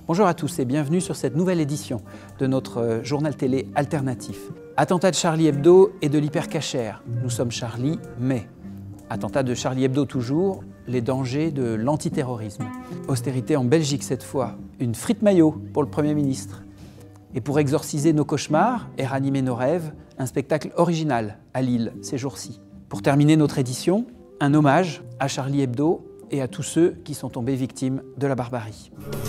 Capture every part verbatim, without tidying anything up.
Bonjour à tous et bienvenue sur cette nouvelle édition de notre journal télé alternatif. Attentat de Charlie Hebdo et de l'hypercachère. Nous sommes Charlie, mais... Attentat de Charlie Hebdo toujours, les dangers de l'antiterrorisme. Austérité en Belgique cette fois, une frite maillot pour le Premier ministre. Et pour exorciser nos cauchemars et ranimer nos rêves, un spectacle original à Lille ces jours-ci. Pour terminer notre édition, un hommage à Charlie Hebdo et à tous ceux qui sont tombés victimes de la barbarie.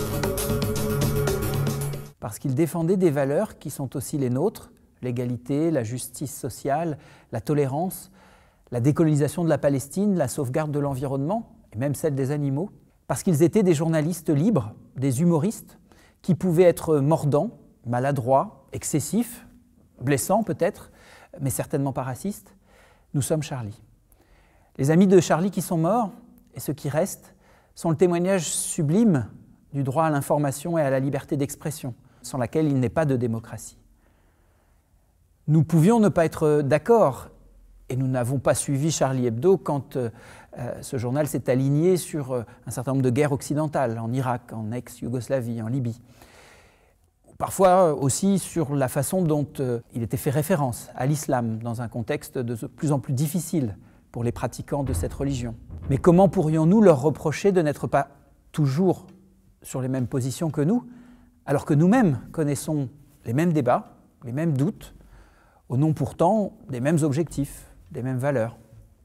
Parce qu'il défendait des valeurs qui sont aussi les nôtres, l'égalité, la justice sociale, la tolérance, la décolonisation de la Palestine, la sauvegarde de l'environnement, et même celle des animaux, parce qu'ils étaient des journalistes libres, des humoristes, qui pouvaient être mordants, maladroits, excessifs, blessants peut-être, mais certainement pas racistes. Nous sommes Charlie. Les amis de Charlie qui sont morts, et ceux qui restent, sont le témoignage sublime du droit à l'information et à la liberté d'expression, sans laquelle il n'est pas de démocratie. Nous pouvions ne pas être d'accord, et nous n'avons pas suivi Charlie Hebdo quand euh, ce journal s'est aligné sur euh, un certain nombre de guerres occidentales, en Irak, en ex-Yougoslavie, en Libye. Parfois aussi sur la façon dont euh, il était fait référence à l'islam, dans un contexte de plus en plus difficile pour les pratiquants de cette religion. Mais comment pourrions-nous leur reprocher de n'être pas toujours sur les mêmes positions que nous, alors que nous-mêmes connaissons les mêmes débats, les mêmes doutes, au nom pourtant des mêmes objectifs, des mêmes valeurs.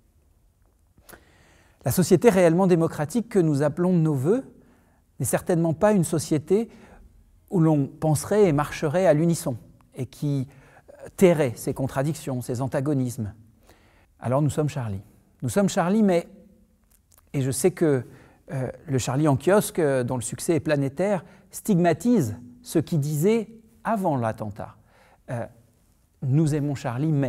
La société réellement démocratique que nous appelons de nos vœux n'est certainement pas une société où l'on penserait et marcherait à l'unisson et qui tairait ces contradictions, ces antagonismes. Alors nous sommes Charlie. Nous sommes Charlie, mais, et je sais que euh, le Charlie en kiosque, dont le succès est planétaire, stigmatise ceux qui disaient avant l'attentat euh, « Nous aimons Charlie, mais ».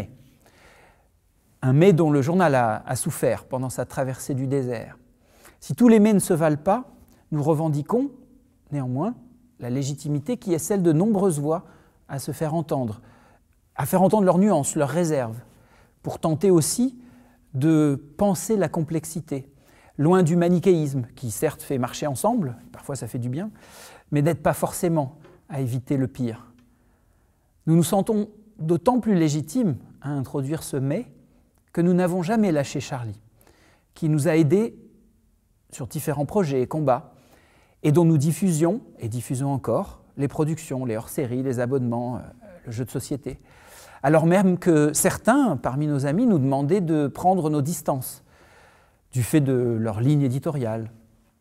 Un mais dont le journal a, a souffert pendant sa traversée du désert. Si tous les mais ne se valent pas, nous revendiquons, néanmoins, la légitimité qui est celle de nombreuses voix à se faire entendre, à faire entendre leurs nuances, leurs réserves, pour tenter aussi de penser la complexité, loin du manichéisme, qui certes fait marcher ensemble, parfois ça fait du bien, mais n'aide pas forcément à éviter le pire. Nous nous sentons d'autant plus légitimes à introduire ce « mais » que nous n'avons jamais lâché Charlie, qui nous a aidés sur différents projets et combats, et dont nous diffusions, et diffusons encore, les productions, les hors-séries, les abonnements, euh, le jeu de société. Alors même que certains, parmi nos amis, nous demandaient de prendre nos distances, du fait de leur ligne éditoriale.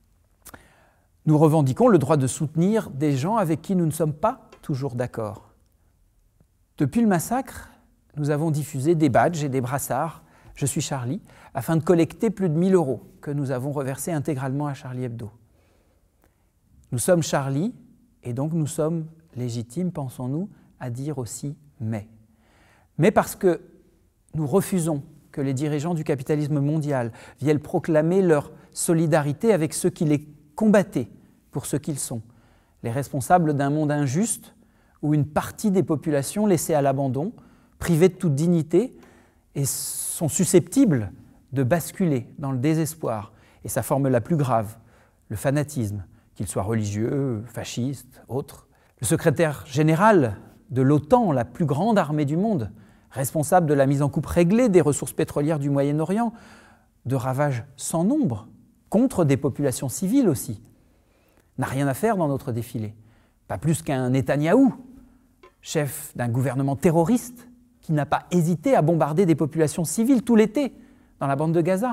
Nous revendiquons le droit de soutenir des gens avec qui nous ne sommes pas toujours d'accord. Depuis le massacre, nous avons diffusé des badges et des brassards « Je suis Charlie » afin de collecter plus de mille euros que nous avons reversés intégralement à Charlie Hebdo. Nous sommes Charlie et donc nous sommes légitimes, pensons-nous, à dire aussi « mais ». Mais parce que nous refusons que les dirigeants du capitalisme mondial viennent proclamer leur solidarité avec ceux qui les combattaient pour ce qu'ils sont, les responsables d'un monde injuste où une partie des populations laissées à l'abandon, privées de toute dignité, et sont susceptibles de basculer dans le désespoir, et sa forme la plus grave, le fanatisme, qu'il soit religieux, fasciste, autre. Le secrétaire général de l'OTAN, la plus grande armée du monde, responsable de la mise en coupe réglée des ressources pétrolières du Moyen-Orient, de ravages sans nombre, contre des populations civiles aussi, n'a rien à faire dans notre défilé. Pas plus qu'un Netanyahou, chef d'un gouvernement terroriste, qui n'a pas hésité à bombarder des populations civiles tout l'été dans la bande de Gaza.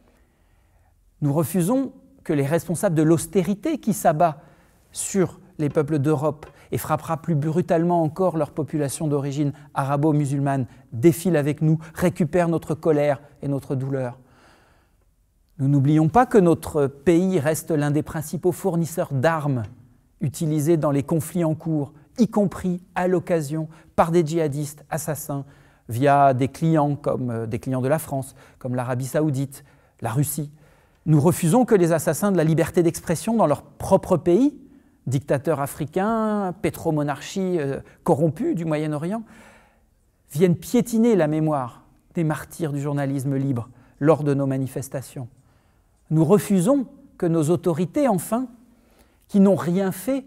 Nous refusons que les responsables de l'austérité qui s'abat sur les peuples d'Europe et frappera plus brutalement encore leur population d'origine arabo-musulmane défilent avec nous, récupèrent notre colère et notre douleur. Nous n'oublions pas que notre pays reste l'un des principaux fournisseurs d'armes utilisées dans les conflits en cours, y compris à l'occasion par des djihadistes assassins via des clients comme euh, des clients de la France, comme l'Arabie Saoudite, la Russie. Nous refusons que les assassins de la liberté d'expression dans leur propre pays, dictateurs africains, pétromonarchies euh, corrompues du Moyen-Orient, viennent piétiner la mémoire des martyrs du journalisme libre lors de nos manifestations. Nous refusons que nos autorités, enfin, qui n'ont rien fait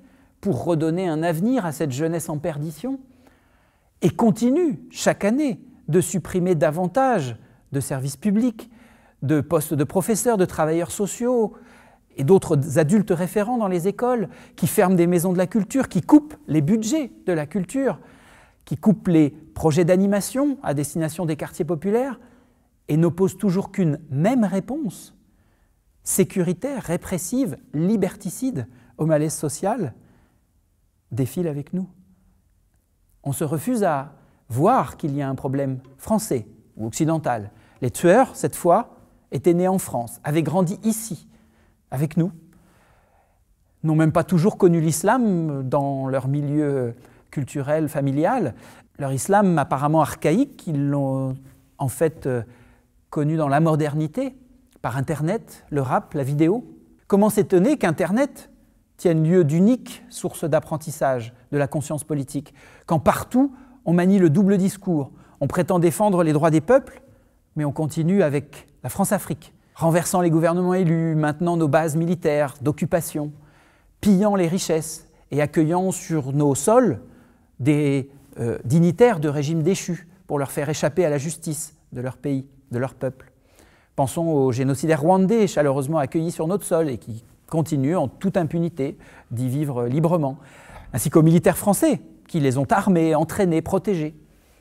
pour redonner un avenir à cette jeunesse en perdition et continue chaque année de supprimer davantage de services publics, de postes de professeurs, de travailleurs sociaux et d'autres adultes référents dans les écoles, qui ferment des maisons de la culture, qui coupent les budgets de la culture, qui coupent les projets d'animation à destination des quartiers populaires et n'opposent toujours qu'une même réponse, sécuritaire, répressive, liberticide au malaise social, défile avec nous. On se refuse à voir qu'il y a un problème français ou occidental. Les tueurs, cette fois, étaient nés en France, avaient grandi ici, avec nous, n'ont même pas toujours connu l'islam dans leur milieu culturel, familial. Leur islam apparemment archaïque, ils l'ont en fait euh, connu dans la modernité, par Internet, le rap, la vidéo. Comment s'étonner qu'Internet tienne lieu d'unique source d'apprentissage de la conscience politique, quand partout on manie le double discours, on prétend défendre les droits des peuples, mais on continue avec la France-Afrique, renversant les gouvernements élus, maintenant nos bases militaires d'occupation, pillant les richesses et accueillant sur nos sols des euh, dignitaires de régimes déchus pour leur faire échapper à la justice de leur pays, de leur peuple. Pensons aux génocidaires rwandais, chaleureusement accueillis sur notre sol et qui continuent en toute impunité d'y vivre librement, ainsi qu'aux militaires français qui les ont armés, entraînés, protégés.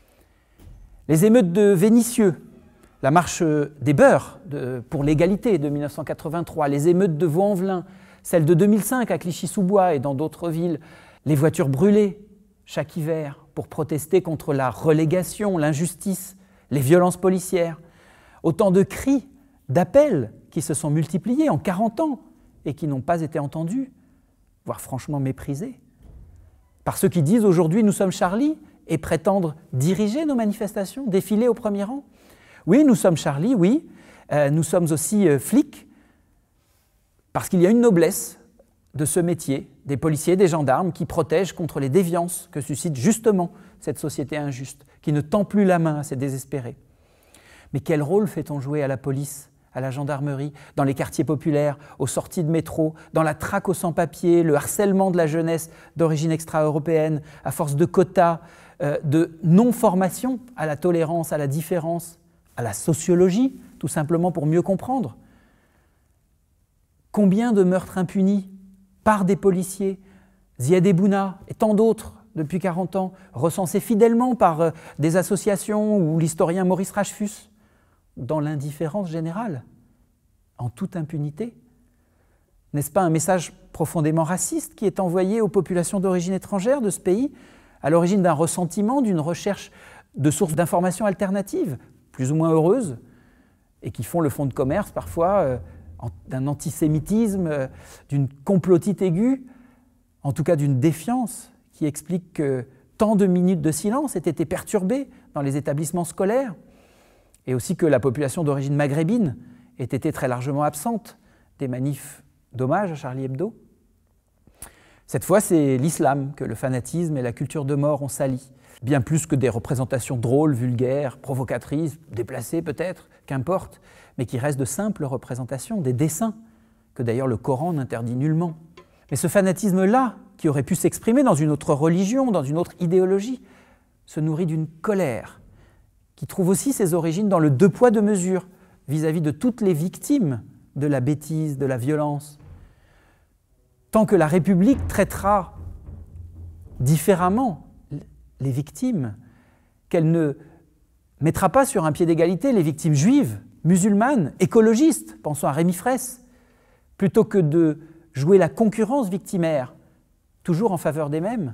Les émeutes de Vénissieux, la marche des beurs de, pour l'égalité de mille neuf cent quatre-vingt-trois, les émeutes de Vaux-en-Velin, celles de deux mille cinq à Clichy-sous-Bois et dans d'autres villes, les voitures brûlées chaque hiver pour protester contre la relégation, l'injustice, les violences policières. Autant de cris, d'appels qui se sont multipliés en quarante ans et qui n'ont pas été entendus, voire franchement méprisés, par ceux qui disent aujourd'hui « nous sommes Charlie » et prétendent diriger nos manifestations, défiler au premier rang. Oui, nous sommes Charlie, oui, euh, nous sommes aussi euh, flics, parce qu'il y a une noblesse de ce métier, des policiers, des gendarmes, qui protègent contre les déviances que suscite justement cette société injuste, qui ne tend plus la main à ces désespérés. Mais quel rôle fait-on jouer à la police, à la gendarmerie, dans les quartiers populaires, aux sorties de métro, dans la traque aux sans-papiers, le harcèlement de la jeunesse d'origine extra-européenne, à force de quotas, euh, de non-formation à la tolérance, à la différence, à la sociologie, tout simplement pour mieux comprendre? Combien de meurtres impunis par des policiers, Ziad Ebouna et tant d'autres depuis quarante ans, recensés fidèlement par euh, des associations ou l'historien Maurice Rachfus, dans l'indifférence générale, en toute impunité? N'est-ce pas un message profondément raciste qui est envoyé aux populations d'origine étrangère de ce pays, à l'origine d'un ressentiment, d'une recherche de sources d'informations alternatives, plus ou moins heureuses, et qui font le fonds de commerce parfois euh, d'un antisémitisme, euh, d'une complotite aiguë, en tout cas d'une défiance qui explique que tant de minutes de silence aient été perturbées dans les établissements scolaires, et aussi que la population d'origine maghrébine ait été très largement absente des manifs d'hommage à Charlie Hebdo. Cette fois, c'est l'islam que le fanatisme et la culture de mort ont sali, bien plus que des représentations drôles, vulgaires, provocatrices, déplacées peut-être, qu'importe, mais qui restent de simples représentations, des dessins, que d'ailleurs le Coran n'interdit nullement. Mais ce fanatisme-là, qui aurait pu s'exprimer dans une autre religion, dans une autre idéologie, se nourrit d'une colère, qui trouve aussi ses origines dans le deux poids deux mesures vis-à-vis de toutes les victimes de la bêtise, de la violence. Tant que la République traitera différemment les victimes, qu'elle ne mettra pas sur un pied d'égalité les victimes juives, musulmanes, écologistes, pensons à Rémi Fraisse, plutôt que de jouer la concurrence victimaire, toujours en faveur des mêmes,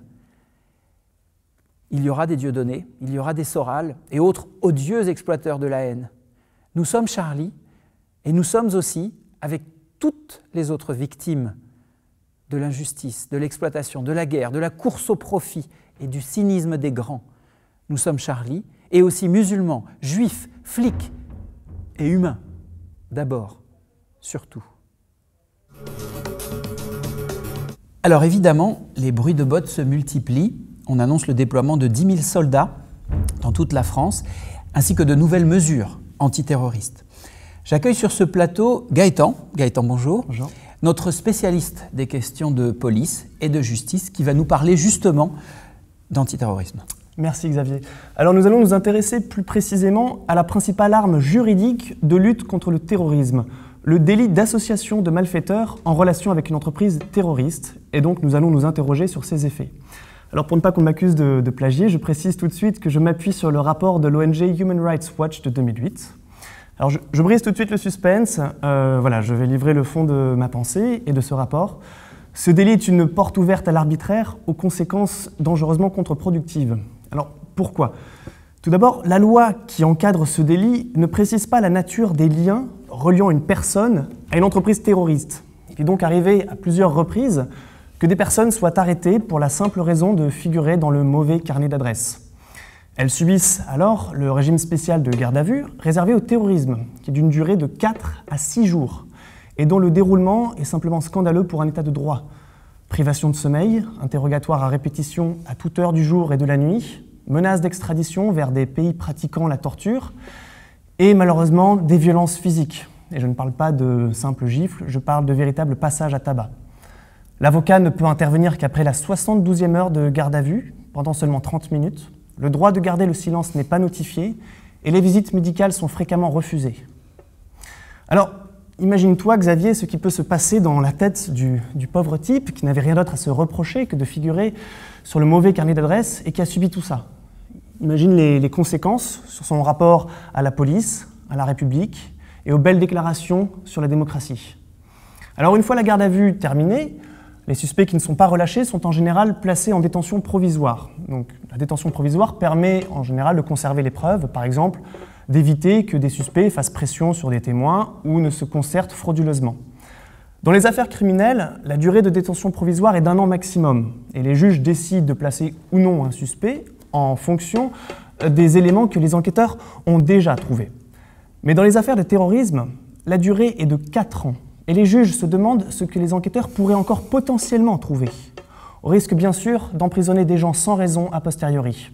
il y aura des Dieudonné, il y aura des Soral et autres odieux exploiteurs de la haine. Nous sommes Charlie et nous sommes aussi, avec toutes les autres victimes de l'injustice, de l'exploitation, de la guerre, de la course au profit et du cynisme des grands. Nous sommes Charlie et aussi musulmans, juifs, flics et humains, d'abord, surtout. Alors évidemment, les bruits de bottes se multiplient. On annonce le déploiement de dix mille soldats dans toute la France, ainsi que de nouvelles mesures antiterroristes. J'accueille sur ce plateau Gaëtan. Gaëtan, bonjour. Bonjour. Notre spécialiste des questions de police et de justice qui va nous parler justement d'antiterrorisme. Merci Xavier. Alors nous allons nous intéresser plus précisément à la principale arme juridique de lutte contre le terrorisme, le délit d'association de malfaiteurs en relation avec une entreprise terroriste, et donc nous allons nous interroger sur ses effets. Alors pour ne pas qu'on m'accuse de, de plagier, je précise tout de suite que je m'appuie sur le rapport de l'O N G Human Rights Watch de deux mille huit. Alors je, je brise tout de suite le suspense, euh, voilà, je vais livrer le fond de ma pensée et de ce rapport. Ce délit est une porte ouverte à l'arbitraire, aux conséquences dangereusement contre-productives. Alors pourquoi? Tout d'abord, la loi qui encadre ce délit ne précise pas la nature des liens reliant une personne à une entreprise terroriste. Il est donc arrivé à plusieurs reprises que des personnes soient arrêtées pour la simple raison de figurer dans le mauvais carnet d'adresses. Elles subissent alors le régime spécial de garde à vue réservé au terrorisme, qui est d'une durée de quatre à six jours, et dont le déroulement est simplement scandaleux pour un état de droit. Privation de sommeil, interrogatoire à répétition à toute heure du jour et de la nuit, menaces d'extradition vers des pays pratiquant la torture, et malheureusement des violences physiques. Et je ne parle pas de simples gifles, je parle de véritables passages à tabac. L'avocat ne peut intervenir qu'après la soixante-douzième heure de garde à vue, pendant seulement trente minutes. Le droit de garder le silence n'est pas notifié et les visites médicales sont fréquemment refusées. Alors, imagine-toi, Xavier, ce qui peut se passer dans la tête du, du pauvre type qui n'avait rien d'autre à se reprocher que de figurer sur le mauvais carnet d'adresse et qui a subi tout ça. Imagine les, les conséquences sur son rapport à la police, à la République et aux belles déclarations sur la démocratie. Alors, une fois la garde à vue terminée, les suspects qui ne sont pas relâchés sont en général placés en détention provisoire. Donc, la détention provisoire permet en général de conserver les preuves, par exemple d'éviter que des suspects fassent pression sur des témoins ou ne se concertent frauduleusement. Dans les affaires criminelles, la durée de détention provisoire est d'un an maximum et les juges décident de placer ou non un suspect en fonction des éléments que les enquêteurs ont déjà trouvés. Mais dans les affaires de terrorisme, la durée est de quatre ans. Et les juges se demandent ce que les enquêteurs pourraient encore potentiellement trouver, au risque bien sûr d'emprisonner des gens sans raison a posteriori.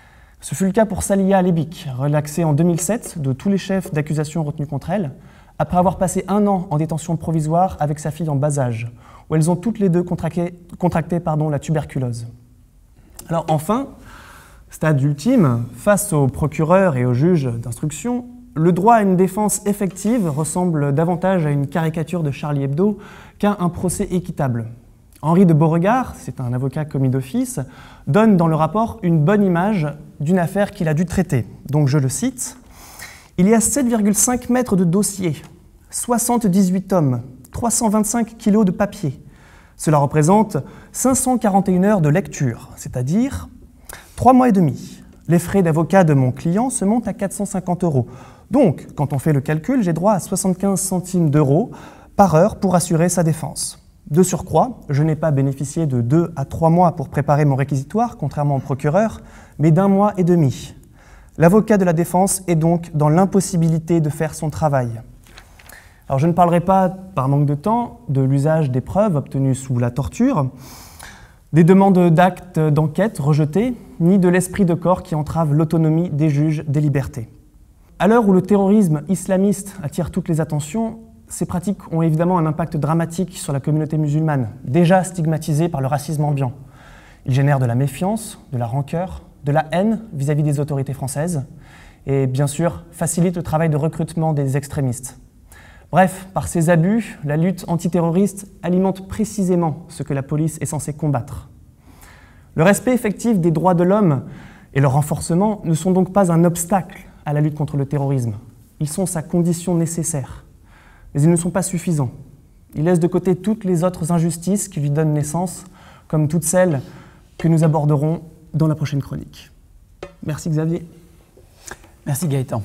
Ce fut le cas pour Saliha Lebik, relaxée en deux mille sept de tous les chefs d'accusation retenus contre elle, après avoir passé un an en détention provisoire avec sa fille en bas âge, où elles ont toutes les deux contracté, contracté pardon, la tuberculose. Alors enfin, stade ultime, face aux procureurs et aux juges d'instruction, le droit à une défense effective ressemble davantage à une caricature de Charlie Hebdo qu'à un procès équitable. Henri de Beauregard, c'est un avocat commis d'office, donne dans le rapport une bonne image d'une affaire qu'il a dû traiter. Donc je le cite, « Il y a sept virgule cinq mètres de dossier, soixante-dix-huit tomes, trois cent vingt-cinq kilos de papier. Cela représente cinq cent quarante et une heures de lecture, c'est-à-dire trois mois et demi. Les frais d'avocat de mon client se montent à quatre cent cinquante euros. Donc, quand on fait le calcul, j'ai droit à soixante-quinze centimes d'euros par heure pour assurer sa défense. De surcroît, je n'ai pas bénéficié de deux à trois mois pour préparer mon réquisitoire, contrairement au procureur, mais d'un mois et demi. L'avocat de la défense est donc dans l'impossibilité de faire son travail. » Alors, je ne parlerai pas, par manque de temps, de l'usage des preuves obtenues sous la torture, des demandes d'actes d'enquête rejetées, ni de l'esprit de corps qui entrave l'autonomie des juges des libertés. À l'heure où le terrorisme islamiste attire toutes les attentions, ces pratiques ont évidemment un impact dramatique sur la communauté musulmane, déjà stigmatisée par le racisme ambiant. Ils génèrent de la méfiance, de la rancœur, de la haine vis-à-vis des autorités françaises et, bien sûr, facilitent le travail de recrutement des extrémistes. Bref, par ces abus, la lutte antiterroriste alimente précisément ce que la police est censée combattre. Le respect effectif des droits de l'homme et leur renforcement ne sont donc pas un obstacle à la lutte contre le terrorisme. Ils sont sa condition nécessaire. Mais ils ne sont pas suffisants. Ils laissent de côté toutes les autres injustices qui lui donnent naissance, comme toutes celles que nous aborderons dans la prochaine chronique. Merci Xavier. Merci Gaëtan.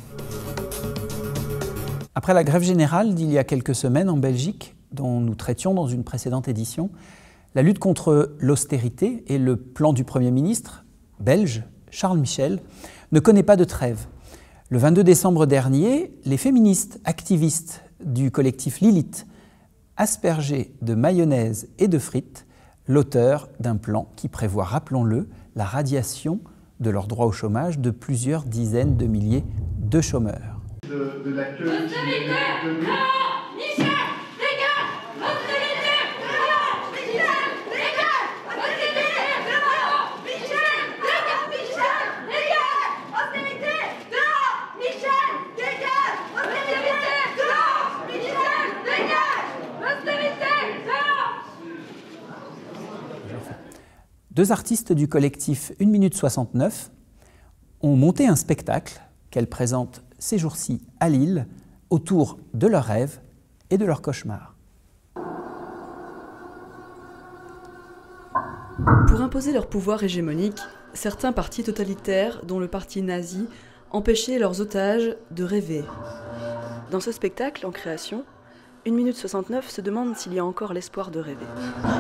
Après la grève générale d'il y a quelques semaines en Belgique, dont nous traitions dans une précédente édition, la lutte contre l'austérité et le plan du Premier ministre belge, Charles Michel, ne connaît pas de trêve. Le vingt-deux décembre dernier, les féministes activistes du collectif Lilith aspergeaient de mayonnaise et de frites l'auteur d'un plan qui prévoit, rappelons-le, la radiation de leur droit au chômage de plusieurs dizaines de milliers de chômeurs. De de, de l'accueil qui nous est donné. Deux artistes du collectif une minute soixante-neuf ont monté un spectacle qu'elles présentent ces jours-ci à Lille autour de leurs rêves et de leurs cauchemars. Pour imposer leur pouvoir hégémonique, certains partis totalitaires, dont le parti nazi, empêchaient leurs otages de rêver. Dans ce spectacle en création, une minute soixante-neuf se demande s'il y a encore l'espoir de rêver.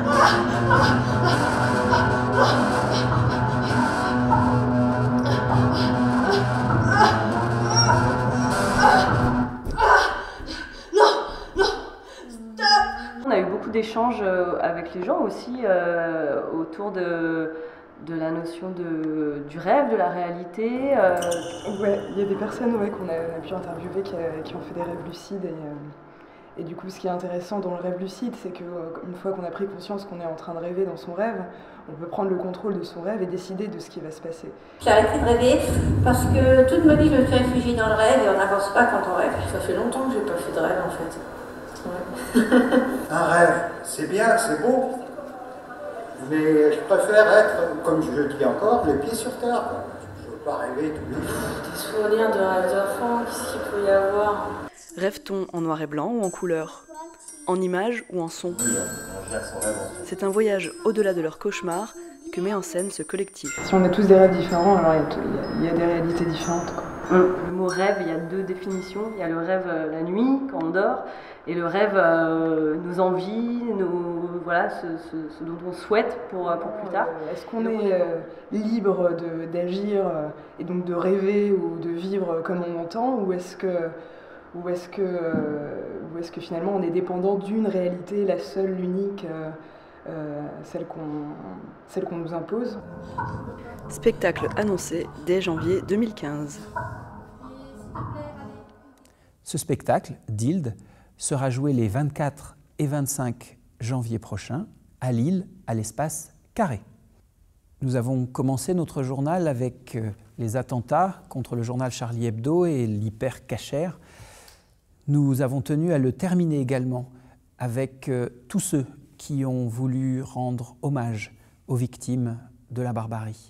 On a eu beaucoup d'échanges avec les gens aussi euh, autour de, de la notion de, du rêve, de la réalité. Euh... Ouais, il y a des personnes ouais, qu'on a, a pu interviewer qui, a, qui ont fait des rêves lucides. Et, euh, et du coup, ce qui est intéressant dans le rêve lucide, c'est qu'une fois qu'on a pris conscience qu'on est en train de rêver dans son rêve, on peut prendre le contrôle de son rêve et décider de ce qui va se passer. J'ai arrêté de rêver parce que toute ma vie, je me suis réfugiée dans le rêve et on n'avance pas quand on rêve. Ça fait longtemps que je n'ai pas fait de rêve en fait. Ouais. Un rêve, c'est bien, c'est beau, mais je préfère être, comme je le dis encore, les pieds sur terre. Je ne veux pas rêver tous les jours. Des souvenirs de rêves d'enfants, qu'est-ce qu'il peut y avoir? Rêve-t-on en noir et blanc ou en couleur? En images ou en son? C'est un voyage au-delà de leur cauchemar que met en scène ce collectif. Si on a tous des rêves différents, alors il y a, il y a des réalités différentes, quoi. Le mot rêve, il y a deux définitions. Il y a le rêve euh, la nuit, quand on dort, et le rêve, euh, nos envies, nos, voilà, ce, ce, ce dont on souhaite pour, pour plus tard. Euh, Est-ce qu'on est euh, libre d'agir euh, et donc de rêver ou de vivre comme on entend, ou est-ce que, ou est-ce que, euh, ou est-ce que finalement on est dépendant d'une réalité, la seule, l'unique, euh, euh, celle qu'on, celle qu'on nous impose? Spectacle annoncé dès janvier deux mille quinze. Ce spectacle, Dild, sera joué les vingt-quatre et vingt-cinq janvier prochains à Lille, à l'espace Carré. Nous avons commencé notre journal avec les attentats contre le journal Charlie Hebdo et l'hyper-cachère. Nous avons tenu à le terminer également avec tous ceux qui ont voulu rendre hommage aux victimes de la barbarie.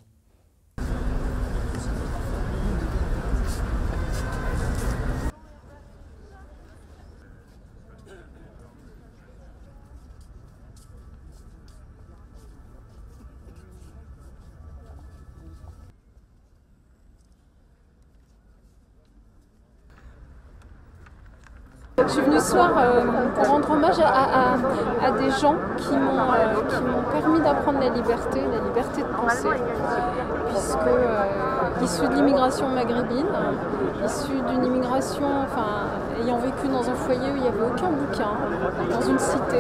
Je suis venue ce soir euh, pour rendre hommage à, à, à des gens qui m'ont euh, qui m'ont permis d'apprendre la liberté, la liberté de penser, puisque euh, issus de l'immigration maghrébine, issus d'une immigration, enfin, ayant vécu dans un foyer où il n'y avait aucun bouquin, dans une cité.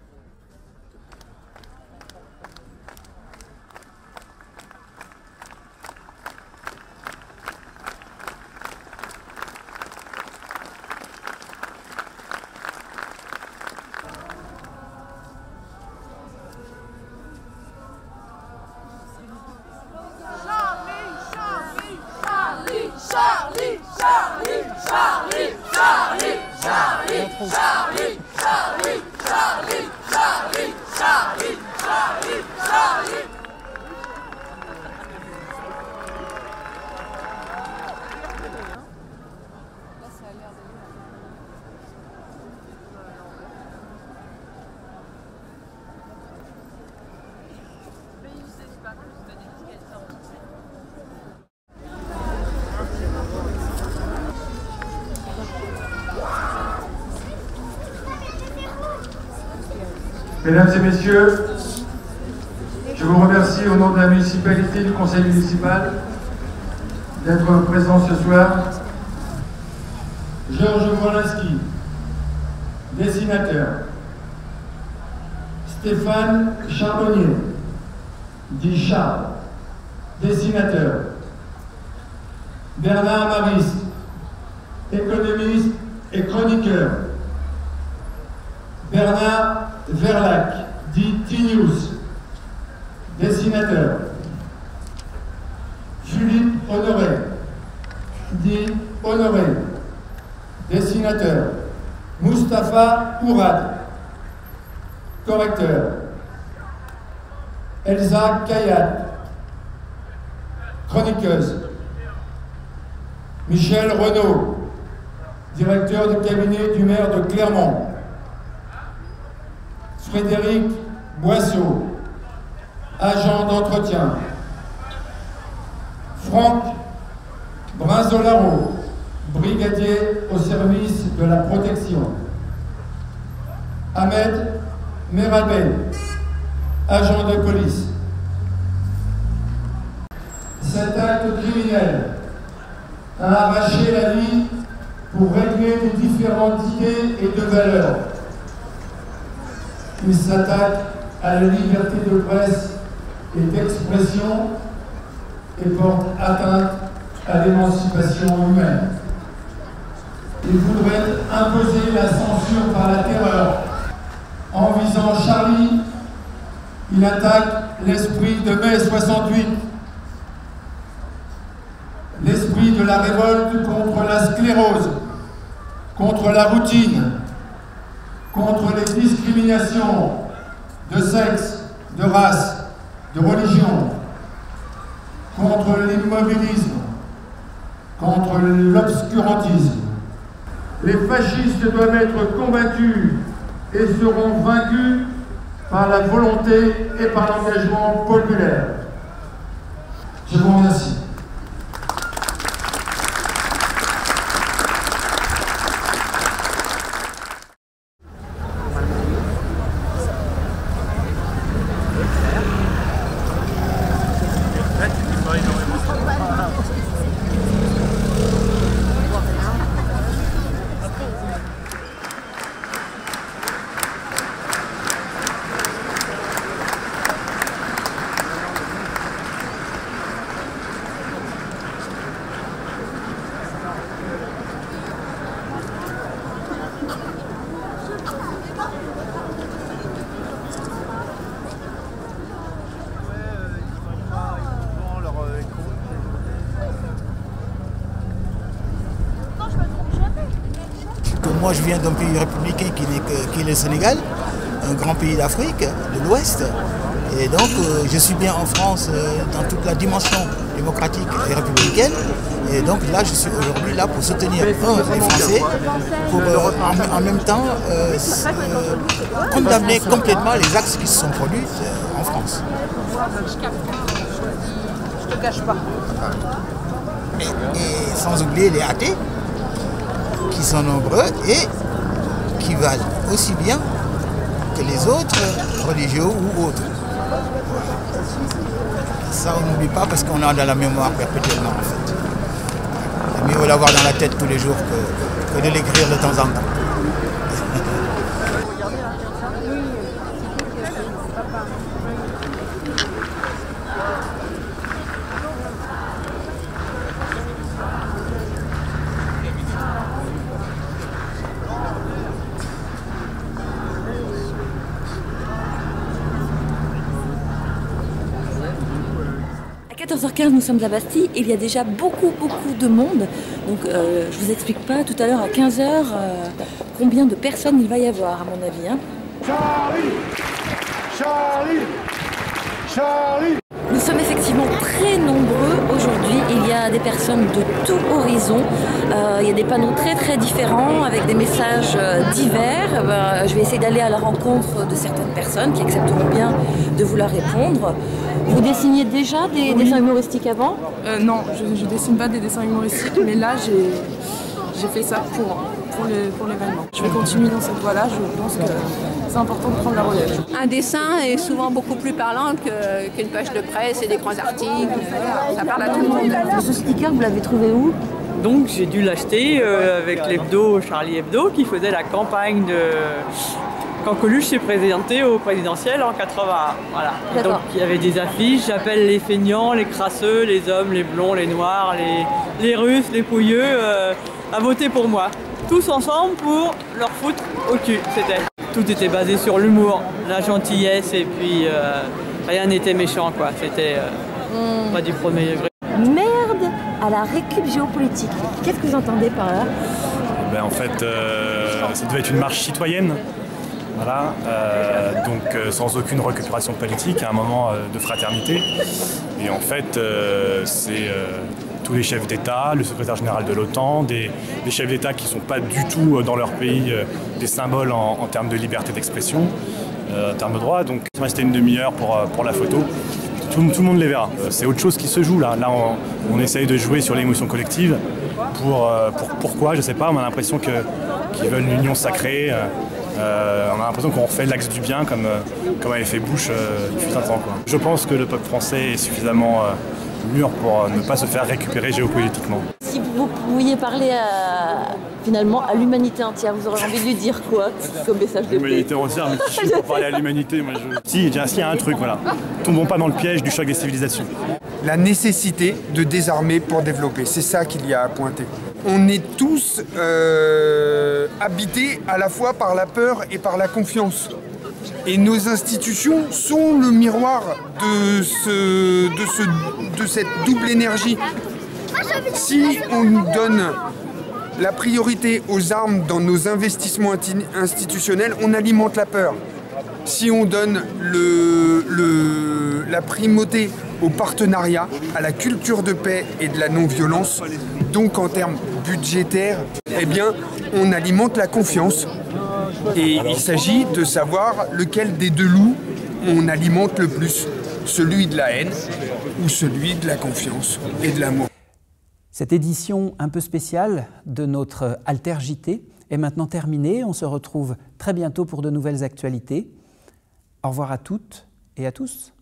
Charlie, Charlie, Charlie, Charlie, Charlie, Charlie, Charlie, Charlie, Charlie, Charlie, Charlie, Charlie. Mesdames et messieurs, je vous remercie au nom de la municipalité, du conseil municipal, d'être présents ce soir. Georges Wolinski, dessinateur. Stéphane Charbonnier, dit Charles, dessinateur. Bernard Maris, économiste et chroniqueur. Bernard Verlac, dit Tinius, dessinateur. Philippe Honoré, dit Honoré, dessinateur. Mustapha Ourad, correcteur. Elsa Kayat, chroniqueuse. Michel Renaud, directeur de cabinet du maire de Clermont. Frédéric Boisseau, agent d'entretien. Franck Brinzolaro, brigadier au service de la protection. Ahmed Merabel, agent de police. Cet acte criminel a arraché la vie pour régler les différentes idées et de valeurs. Il s'attaque à la liberté de presse et d'expression et porte atteinte à l'émancipation humaine. Il voudrait imposer la censure par la terreur. En visant Charlie, il attaque l'esprit de mai soixante-huit, l'esprit de la révolte contre la sclérose, contre la routine, contre les discriminations de sexe, de race, de religion, contre l'immobilisme, contre l'obscurantisme. Les fascistes doivent être combattus et seront vaincus par la volonté et par l'engagement populaire. Je vous remercie. Moi, je viens d'un pays républicain qui n'est que, qui est le Sénégal, un grand pays d'Afrique, de l'Ouest. Et donc, euh, je suis bien en France euh, dans toute la dimension démocratique et républicaine. Et donc là, je suis aujourd'hui là pour soutenir, un, les Français, pour euh, en, en même temps euh, euh, condamner complètement les actes qui se sont produits euh, en France. Je te cache pas. Et, et sans oublier les athées, qui sont nombreux et qui valent aussi bien que les autres religieux ou autres. Ça, on n'oublie pas parce qu'on a dans la mémoire perpétuellement, en fait. C'est mieux l'avoir dans la tête tous les jours que, que de l'écrire de temps en temps. À quatorze heures quinze, nous sommes à Bastille. Il y a déjà beaucoup, beaucoup de monde. Donc, euh, je ne vous explique pas tout à l'heure à quinze heures euh, combien de personnes il va y avoir, à mon avis. Hein. Charlie, Charlie, Charlie. Nous sommes effectivement très nombreux aujourd'hui. Il y a des personnes de tout horizon. Euh, il y a des panneaux très, très différents avec des messages euh, divers. Euh, je vais essayer d'aller à la rencontre de certaines personnes qui accepteront bien de vous leur répondre. Vous dessiniez déjà des Oui. dessins humoristiques avant? euh, Non, je ne dessine pas des dessins humoristiques, mais là j'ai fait ça pour, pour l'événement. Je vais continuer dans cette voie-là, je pense que c'est important de prendre la relève. Un dessin est souvent beaucoup plus parlant qu'une page de presse et des grands articles. Voilà, ça parle à tout le monde. Ce sticker, vous l'avez trouvé où? Donc j'ai dû l'acheter euh, avec l'hebdo Charlie Hebdo qui faisait la campagne de... quand Coluche s'est présenté au présidentiel en quatre-vingt-un. Voilà. Donc il y avait des affiches, j'appelle les feignants, les crasseux, les hommes, les blonds, les noirs, les, les russes, les pouilleux. Euh, à voter pour moi. Tous ensemble pour leur foutre au cul, c'était. Tout était basé sur l'humour, la gentillesse et puis euh, rien n'était méchant quoi. C'était euh, mmh. pas du premier degré. Merde à la récup géopolitique. Qu'est-ce que vous entendez par là? Ben, en fait, euh, ça devait être une marche citoyenne. Voilà, euh, donc euh, sans aucune récupération politique, à un moment euh, de fraternité. Et en fait, euh, c'est euh, tous les chefs d'État, le secrétaire général de l'OTAN, des, des chefs d'État qui ne sont pas du tout euh, dans leur pays euh, des symboles en, en termes de liberté d'expression, euh, en termes de droit. Donc il restait une demi-heure pour, euh, pour la photo. Tout, tout le monde les verra. Euh, c'est autre chose qui se joue là. Là, on, on essaye de jouer sur l'émotion collective. Pour, euh, pour, pourquoi, je ne sais pas, on a l'impression que, qu'ils veulent une union sacrée. Euh, Euh, on a l'impression qu'on refait l'axe du bien comme, euh, comme avait fait Bush euh, il fut un temps. Quoi. Je pense que le peuple français est suffisamment euh, mûr pour euh, ne pas se faire récupérer géopolitiquement. Si vous pouviez parler à, finalement à l'humanité entière, vous aurez envie de lui dire quoi comme message de paix? L'humanité entière, mais qui je suis pour parler à l'humanité moi, je... Si, il y a un truc, voilà. Tombons pas dans le piège du choc des civilisations. La nécessité de désarmer pour développer, c'est ça qu'il y a à pointer. On est tous euh, habités à la fois par la peur et par la confiance. Et nos institutions sont le miroir de, ce, de, ce, de cette double énergie. Si on nous donne la priorité aux armes dans nos investissements institutionnels, on alimente la peur. Si on donne le, le, la primauté au partenariat, à la culture de paix et de la non-violence, donc en termes budgétaires, eh bien, on alimente la confiance. Et il s'agit de savoir lequel des deux loups on alimente le plus, celui de la haine ou celui de la confiance et de l'amour. Cette édition un peu spéciale de notre Alter J T est maintenant terminée. On se retrouve très bientôt pour de nouvelles actualités. Au revoir à toutes et à tous.